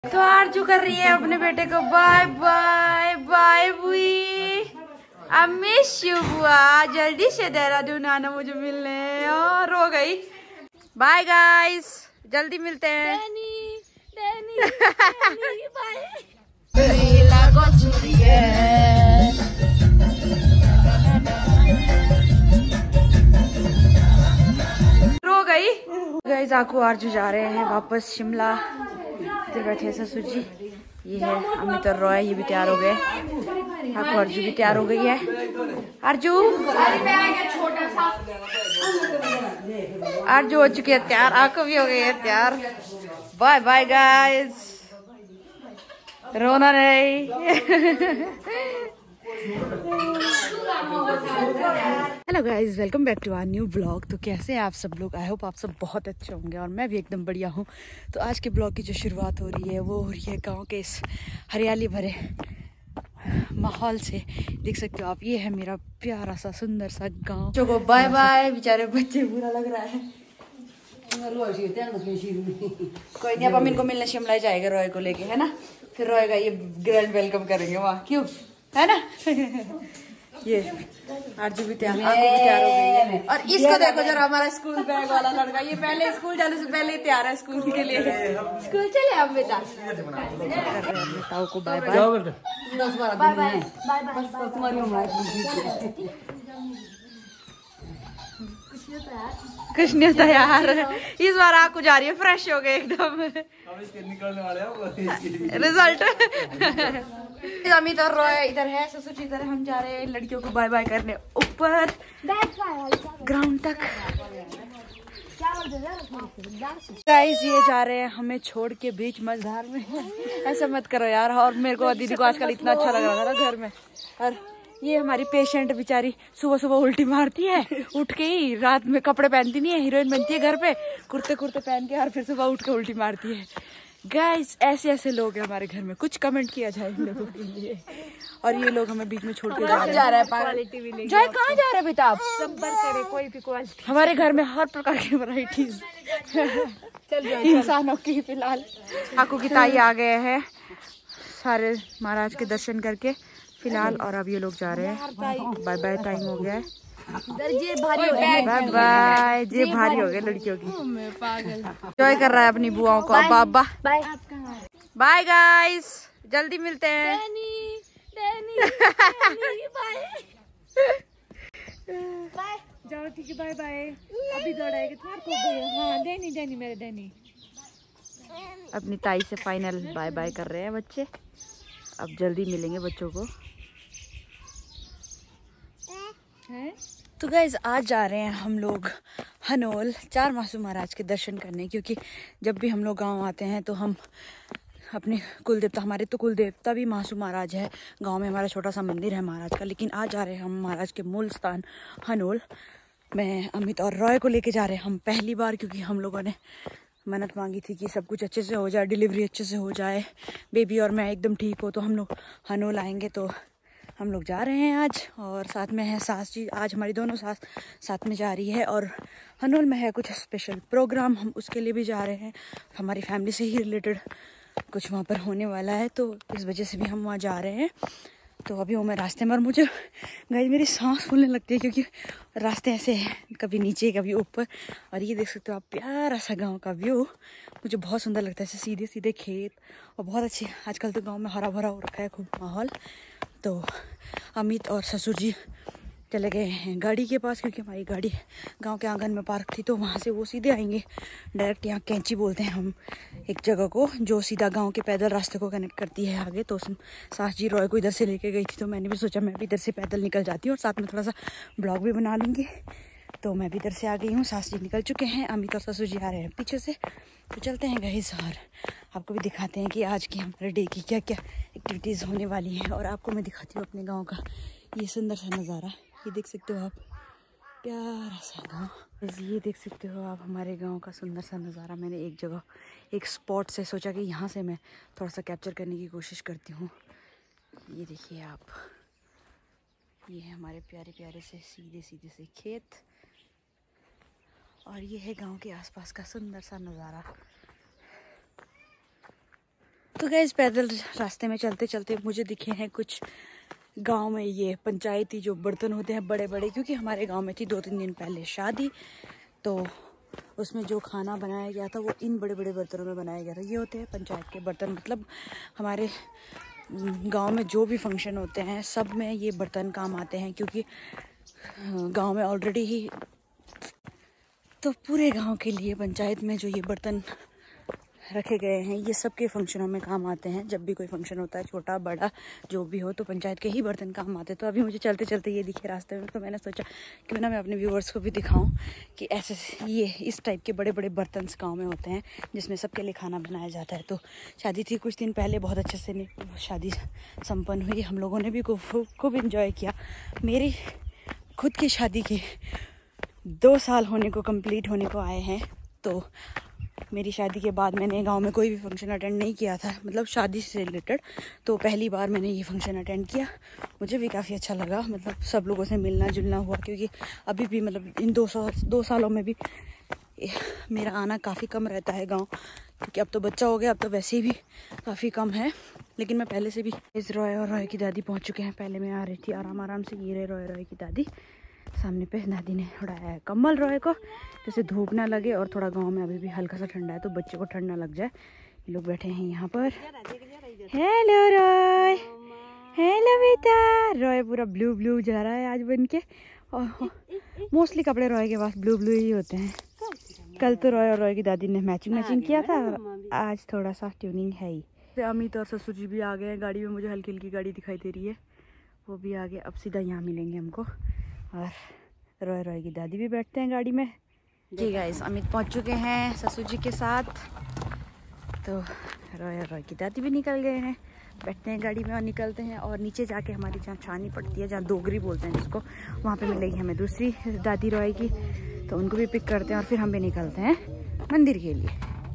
तो आरजू कर रही है अपने बेटे को बाय बाय बाय बुई। आई मिस यू बुआ, जल्दी से देहरादून आना मुझे मिलने। और हो गई बाय गाइस, जल्दी मिलते हैं। रो गई गाइस। आकू आरजू जा रहे हैं वापस शिमला। इधर बैठे हैं ससुर जी, ये है अमित और रॉय, ये भी तैयार हो गए। आकू आरजू भी तैयार हो गई है। आरजू आरजू हो चुकी है तैयार, आकू भी हो गई है तैयार। बाय बाय गाइस, रोना नहीं। Hello guys, welcome back to our new blog. तो कैसे हैं आप सब लोग? आई होप आप सब बहुत अच्छे होंगे और मैं भी एकदम बढ़िया हूँ। तो आज के ब्लॉग की जो शुरुआत हो रही है वो हो रही है गांव के इस हरियाली भरे माहौल से। देख सकते हो आप, ये है मेरा प्यारा सा सुंदर सा गांव। जो बाय बाय, बेचारे बच्चे बुरा लग रहा है। कोई नहीं, अब हम इनको मिलने शिमला जाएगा रॉय को लेके, है ना। फिर रॉय का ये ग्रैंड वेलकम करेंगे वहाँ, क्यों, है ना। ये आरजू भी तैयार, आकू भी तैयार हो गई है। और इसको देखो जरा, हमारा स्कूल बैग वाला लड़का, ये पहले स्कूल जाने से पहले ही तैयार है स्कूल के लिए। स्कूल चले अब बेटा। ताऊ को बाय बाय बाय बाय। कुछ नहीं होता यार, इस बार आकू जा रही है फ्रेश हो गए एकदम। निकलने वाले रिजल्ट। अमित और रॉय इधर है, ससुर जी इधर, हम जा रहे हैं लड़कियों को बाय बाय करने ऊपर ग्राउंड तक। गाइस ये जा रहे हैं हमें छोड़ के बीच मझधार में। ऐसा मत करो यार। और मेरे को दीदी को आजकल इतना अच्छा लग रहा था ना घर में। और ये हमारी पेशेंट बेचारी सुबह सुबह उल्टी मारती है, उठ के ही रात में कपड़े पहनती नहीं है, हीरोइन बनती है घर पे, कुर्ते कुर्ते पहन के, और फिर सुबह उठ के उल्टी मारती है। गाइस ऐसे ऐसे लोग हैं हमारे घर में, कुछ कमेंट किया जाए इन लोगों के लिए। और ये लोग हमें बीच में छोड़ के जा रहे हैं। कहाँ जा रहे हैं बेटा आप? करे कोई भी क्वालिटी, हमारे घर में हर प्रकार की वैरायटीज इंसानों की। फिलहाल आकू की ताई आ गए हैं सारे महाराज के दर्शन करके फिलहाल, और अब ये लोग जा रहे हैं। बाय बाय टाइम हो गया है। बाय बाय, जे भारी हो गए लड़कियों की। एंजॉय कर रहा है अपनी बुआओं को। बाबा बाय गाइस, जल्दी मिलते हैं। जाओ ठीक है, बाय बाय। अभी दौड़ाएगा तुम्हारे। हाँ डैनी, डैनी मेरे डैनी। अपनी ताई से फाइनल बाय बाय कर रहे हैं बच्चे। अब जल्दी मिलेंगे बच्चों को। तो गाइज आज जा रहे हैं हम लोग हनोल चार मासू महाराज के दर्शन करने, क्योंकि जब भी हम लोग गांव आते हैं तो हम अपने कुल देवता, हमारे तो कुल देवता भी मासू महाराज है। गांव में हमारा छोटा सा मंदिर है महाराज का, लेकिन आज जा रहे हैं हम महाराज के मूल स्थान हनोल। मैं अमित और रॉय को लेके जा रहे हैं हम पहली बार, क्योंकि हम लोगों ने मन्नत मांगी थी कि सब कुछ अच्छे से हो जाए, डिलीवरी अच्छे से हो जाए, बेबी और मैं एकदम ठीक हो, तो हम लोग हनोल आएंगे। तो हम लोग जा रहे हैं आज, और साथ में है सास जी। आज हमारी दोनों सास साथ में जा रही है, और हनोल में है कुछ स्पेशल प्रोग्राम, हम उसके लिए भी जा रहे हैं। हमारी फैमिली से ही रिलेटेड कुछ वहाँ पर होने वाला है, तो इस वजह से भी हम वहाँ जा रहे हैं। तो अभी वो मैं रास्ते में, और मुझे गाइस मेरी सांस फूलने लगती है, क्योंकि रास्ते ऐसे हैं, कभी नीचे कभी ऊपर। और ये देख सकते हो आप, प्यारा सा गांव का व्यू मुझे बहुत सुंदर लगता है। ऐसे सीधे सीधे खेत, और बहुत अच्छी, आजकल तो गांव में हरा भरा हो रखा है खूब माहौल। तो अमित और ससुर जी चले गए हैं गाड़ी के पास, क्योंकि हमारी गाड़ी गांव के आंगन में पार्क थी, तो वहाँ से वो सीधे आएंगे डायरेक्ट। यहाँ कैंची बोलते हैं हम एक जगह को, जो सीधा गांव के पैदल रास्ते को कनेक्ट करती है आगे। तो सास जी रॉय को इधर से लेके गई थी, तो मैंने भी सोचा मैं भी इधर से पैदल निकल जाती हूँ और साथ में थोड़ा सा ब्लॉग भी बना लेंगे। तो मैं भी इधर से आ गई हूँ, सास जी निकल चुके हैं, अमित और ससुर जी आ रहे हैं पीछे से। तो चलते हैं गाइस, और आपको भी दिखाते हैं कि आज की हमारे डे की क्या क्या एक्टिविटीज़ होने वाली हैं। और आपको मैं दिखाती हूँ अपने गाँव का ये सुंदर सा नज़ारा। ये देख सकते हो आप, प्यारा सा गाँव। ये देख सकते हो आप हमारे गांव का सुंदर सा नज़ारा। मैंने एक जगह एक स्पॉट से सोचा कि यहाँ से मैं थोड़ा सा कैप्चर करने की कोशिश करती हूँ। ये देखिए आप, ये है हमारे प्यारे प्यारे से सीधे सीधे से खेत, और ये है गांव के आसपास का सुंदर सा नज़ारा। तो गाइस पैदल रास्ते में चलते चलते मुझे दिखे हैं कुछ गांव में ये पंचायती जो बर्तन होते हैं बड़े बड़े, क्योंकि हमारे गांव में थी 2-3 दिन पहले शादी, तो उसमें जो खाना बनाया गया था वो इन बड़े बड़े बर्तनों में बनाया गया था। ये होते हैं पंचायत के बर्तन, मतलब हमारे गांव में जो भी फंक्शन होते हैं सब में ये बर्तन काम आते हैं, क्योंकि गांव में ऑलरेडी ही तो पूरे गांव के लिए पंचायत में जो ये बर्तन रखे गए हैं ये सबके फंक्शनों में काम आते हैं। जब भी कोई फंक्शन होता है छोटा बड़ा जो भी हो तो पंचायत के ही बर्तन काम आते हैं। तो अभी मुझे चलते चलते ये दिखे रास्ते में, तो मैंने सोचा कि मैं अपने व्यूवर्स को भी दिखाऊं कि ऐसे ये इस टाइप के बड़े बड़े बर्तन गाँव में होते हैं जिसमें सबके लिए खाना बनाया जाता है। तो शादी थी कुछ दिन पहले, बहुत अच्छे से शादी संपन्न हुई, हम लोगों ने भी खूब इंजॉय किया। मेरी खुद की शादी के 2 साल होने को कंप्लीट होने को आए हैं। तो मेरी शादी के बाद मैंने गांव में कोई भी फंक्शन अटेंड नहीं किया था, मतलब शादी से रिलेटेड, तो पहली बार मैंने ये फंक्शन अटेंड किया। मुझे भी काफ़ी अच्छा लगा, मतलब सब लोगों से मिलना जुलना हुआ, क्योंकि अभी भी मतलब इन 2 सालों में भी मेरा आना काफ़ी कम रहता है गाँव, क्योंकि अब तो बच्चा हो गया, अब तो वैसे ही भी काफ़ी कम है। लेकिन मैं पहले से भी इस रॉय और रॉय की दादी पहुँच चुके हैं। पहले मैं आ रही थी आराम से, ये रहे रॉय की दादी सामने पे। दादी ने उड़ाया है कम्बल रॉय को, जैसे धूप ना लगे, और थोड़ा गांव में अभी भी हल्का सा ठंडा है तो बच्चे को ठंड ना लग जाए। ये लोग बैठे हैं यहाँ पर। हेलो रॉय, हेलो बेटा। रॉय पूरा ब्लू जा रहा है आज बन के, और मोस्टली कपड़े रॉय के पास ब्लू ही होते हैं। कल तो रॉय और रॉय की दादी ने मैचिंग किया था, आज थोड़ा सा ट्यूनिंग है ही। अमित और ससुर जी भी आ गए हैं गाड़ी में, मुझे हल्की हल्की गाड़ी दिखाई दे रही है, वो भी आ गए। अब सीधा यहाँ मिलेंगे हमको, और रॉय की दादी भी बैठते हैं गाड़ी में। जी गाइस, अमित पहुंच चुके हैं ससुर जी के साथ, तो रॉय की दादी भी निकल गए हैं, बैठते हैं गाड़ी में और निकलते हैं। और नीचे जाके हमारी जहाँ छानी पड़ती है, जहाँ डोगरी बोलते हैं जिसको, वहाँ पे मिलेगी हमें दूसरी दादी रॉय की, तो उनको भी पिक करते हैं और फिर हम भी निकलते हैं मंदिर के लिए।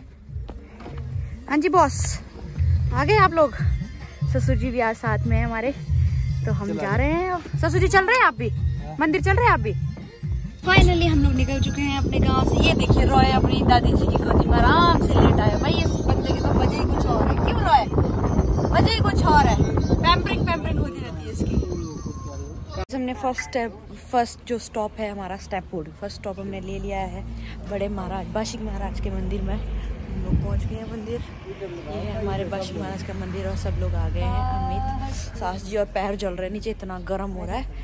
हाँ जी बॉस, आ गए आप लोग? ससुर जी भी आज साथ में है हमारे, तो हम जा रहे हैं। ससुर जी चल रहे हैं आप भी? मंदिर चल रहे हैं आप भी? फाइनली हम लोग निकल चुके हैं अपने गांव से। ये देखिए रॉय अपनी दादी जी की गोदी में आराम से लेटा है। भाई इस बंदे की तो वजह ही कुछ और है, क्यों रॉय? वजह ही कुछ और है, पैम्परिंग होती रहती है इसकी। हमने फर्स्ट जो स्टॉप है हमारा स्टेपवुड, फर्स्ट स्टॉप हमने ले लिया है बड़े महाराज बाशिक महाराज के मंदिर में। हम लोग पहुँच गए हैं मंदिर, ये है हमारे बाशिक महाराज का मंदिर, और सब लोग आ गए हैं। अमित, सास जी, और पैर जल रहे हैं नीचे, इतना गर्म हो रहा है।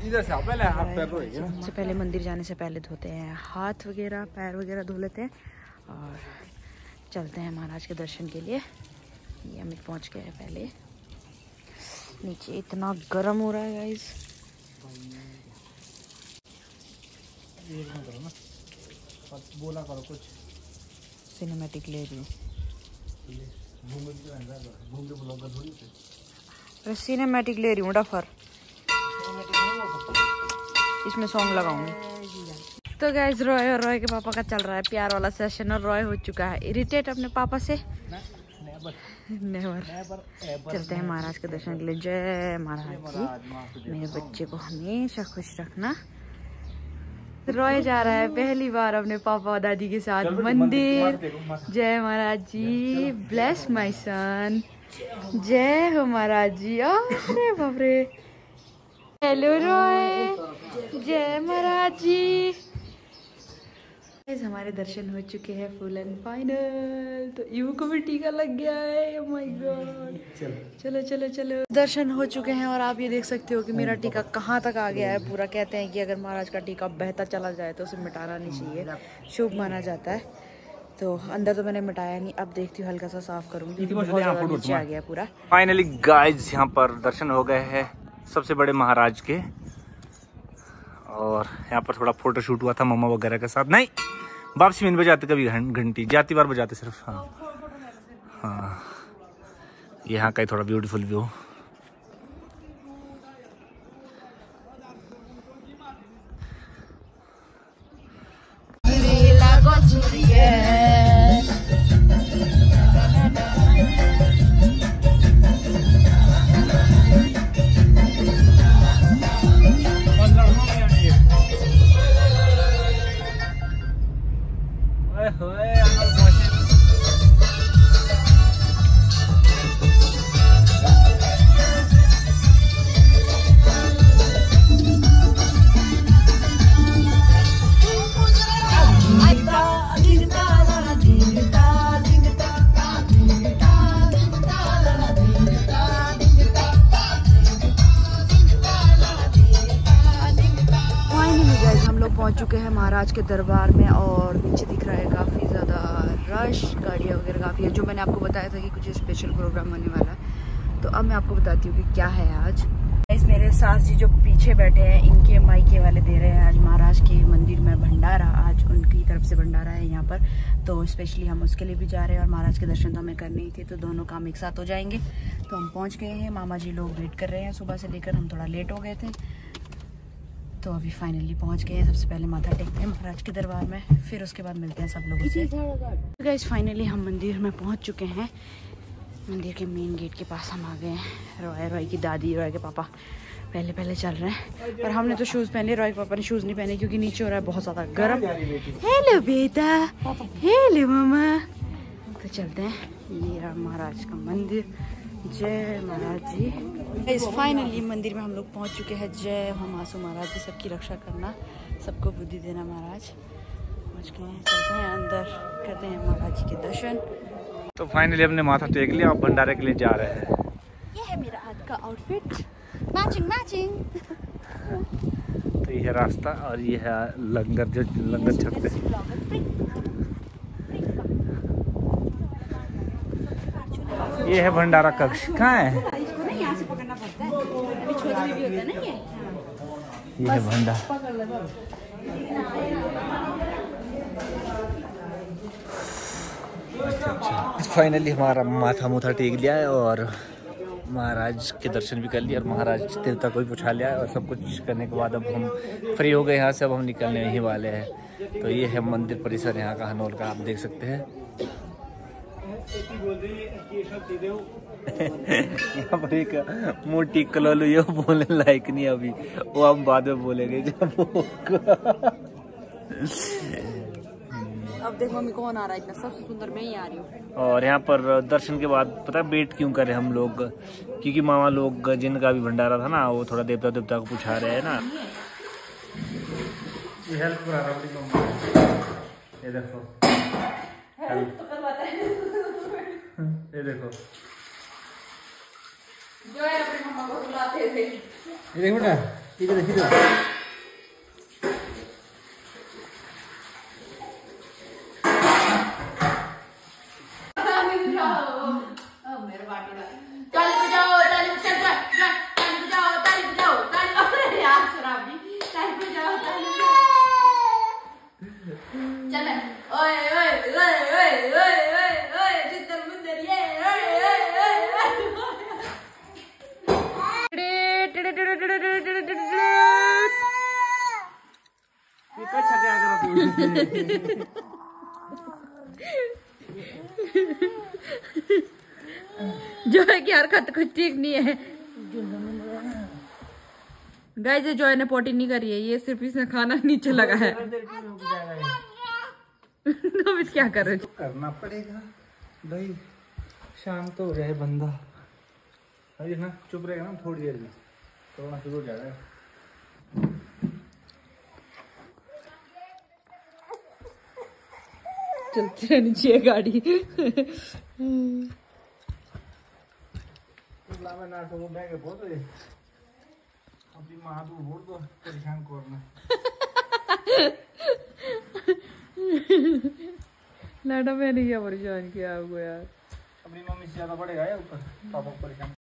सबसे पहले मंदिर जाने से पहले धोते हैं हाथ वगैरह, पैर वगैरह धो लेते हैं और चलते हैं महाराज के दर्शन के लिए। ये अमित पहुंच गए हैं पहले नीचे, इतना गर्म हो रहा है गाइस। बोला करो कुछ, सिनेमैटिक ले रही हूँ, सिनेमैटिक ले रही हूँ डफर, इसमें सॉन्ग लगाऊंगी। तो गाइस रॉय और रॉय के पापा का चल रहा है प्यार वाला सेशन, और रॉय हो चुका है इरिटेट अपने पापा से। नेवर। चलते हैं महाराज के दर्शन के लिए। जय महाराज जी, मेरे बच्चे को हमेशा खुश रखना। रॉय जा रहा है पहली बार अपने पापा और दादी के साथ मंदिर। जय महाराज जी, ब्लेस माय सन। जय हो महाराज जी। अरे बाप रे, हेलो रॉय, जय महाराज जी। हमारे दर्शन हो चुके हैं फुल एंड फाइनल। तो यू को भी टीका लग गया है। ओह माय गॉड, चलो चलो चलो। दर्शन हो चुके हैं और आप ये देख सकते हो कि मेरा टीका कहाँ तक आ गया है पूरा। कहते हैं कि अगर महाराज का टीका बहता चला जाए तो उसे मिटाना नहीं चाहिए, शुभ माना जाता है। तो अंदर तो मैंने मिटाया नहीं, अब देखती हूँ हल्का सा साफ करूँगी, बहुत ज़्यादा नीचे आ गया पूरा। फाइनली गाइस यहाँ पर दर्शन हो गए हैं सबसे बड़े महाराज के, और यहाँ पर थोड़ा फोटो शूट हुआ था मम्मा वगैरह के साथ। नहीं, वापसी में बजाते कभी घंटी, जाती बार बजाते सिर्फ। हाँ, यहाँ का ही थोड़ा ब्यूटीफुल व्यू। चुके हैं महाराज के दरबार में और नीचे दिख रहा है काफ़ी ज़्यादा रश, गाड़ियाँ वगैरह काफ़ी है। जो मैंने आपको बताया था कि कुछ स्पेशल प्रोग्राम होने वाला है, तो अब मैं आपको बताती हूँ कि क्या है आज। इस मेरे सास जी जो पीछे बैठे हैं, इनके मायके वाले दे रहे हैं आज महाराज के मंदिर में भंडारा। आज उनकी तरफ से भंडारा है यहाँ पर, तो स्पेशली हम उसके लिए भी जा रहे हैं और महाराज के दर्शन तो हमें करने ही थे, तो दोनों काम एक साथ हो जाएंगे। तो हम पहुँच गए हैं, मामा जी लोग वेट कर रहे हैं सुबह से लेकर, हम थोड़ा लेट हो गए थे, तो अभी फाइनली पहुँच गए हैं। सबसे पहले माथा टेकते हैं महाराज के दरबार में, फिर उसके बाद मिलते हैं सब लोगों से। गाइस फाइनली हम मंदिर में पहुँच चुके हैं। मंदिर के मेन गेट के पास हम आ गए हैं। रॉय की दादी, रॉय के पापा पहले चल रहे हैं, और हमने तो शूज़ पहने, रॉय के पापा ने शूज़ नहीं पहने क्योंकि नीचे हो रहा है बहुत ज़्यादा गर्म। हेलो बेटा, हेलो मामा। तो चलते हैं, ये रहा महाराज का मंदिर। जय महाराज जी। इस फाइनली मंदिर में हम लोग पहुंच चुके हैं। जय हो मासू महाराज जी, सबकी रक्षा करना, सबको बुद्धि देना महाराज। पहुंच गए हैं, चलते हैं अंदर, करते हैं महाराज जी के दर्शन। तो फाइनली हमने माथा टेक लिया, अब भंडारे के लिए जा रहे हैं। ये है मेरा आज का आउटफिट, मैचिंग। तो ये है रास्ता और ये है लंगर, जो लंगर छकते हैं। ये है भंडारा कक्ष, कहाँ है? इसको ना यहाँ से पकड़ना पड़ता है, अभी छोटे भी होता है ना ये है भंडारा। फाइनली हमारा माथा मुथा टेक लिया है और महाराज के दर्शन भी कर लिए और महाराज देवता को भी पूछा लिया है, और सब कुछ करने के बाद अब हम फ्री हो गए यहाँ से। अब हम निकलने ही वाले हैं। तो ये है मंदिर परिसर यहाँ का, हनोल का, आप देख सकते हैं। यहाँ पर एक मोटी कलोलू, ये बोलने लायक नहीं अभी, वो हम बाद में बोलेंगे जब अब देख मम्मी कौन आ रहा है, इतना सबसे सुंदर मैं ही आ रही हूँ। और यहाँ पर दर्शन के बाद पता है वेट क्यों कर रहे हम लोग, क्योंकि मामा लोग जिनका भी भंडारा था ना, वो थोड़ा देवता को पूछा रहे हैं ना। ये हेल्प करा रहा हूँ, ये देखो हेल्प तो करवाता है। ये देखो, जो है अपने मम्मा को बुलाते थे। ये देखो बेटा, ये देखिए जो है कि हरकत कुछ ठीक नहीं है। गाइस, जॉय ने पोटी नहीं करी है, ये सिर्फ इसने खाना नीचे लगा है। तो क्या कर रहे? करना पड़ेगा भाई, शांत हो जाए बंदा। अभी ना चुप रहेगा ना थोड़ी देर में तो वहाँ शुरू हो जाएगा। चलती रहनी चाहिए गाड़ी। अपनी माँ को वोट दो, परेशान करना। लाडा मैंने क्या परेशान किया आपको यार? अपनी मम्मी से ज्यादा पड़ेगा या ऊपर पापा को परेशान।